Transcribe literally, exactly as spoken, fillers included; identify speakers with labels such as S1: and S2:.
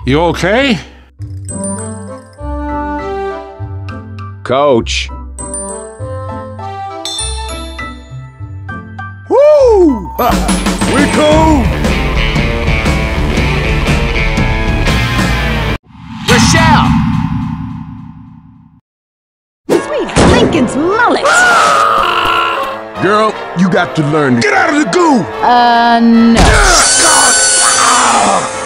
S1: You okay?
S2: Coach.
S3: Woo! We're cool!
S2: Rochelle!
S4: Sweet Lincoln's mullet!
S3: Girl, you got to learn to get out of the goo!
S4: Uh, no.
S3: Ah!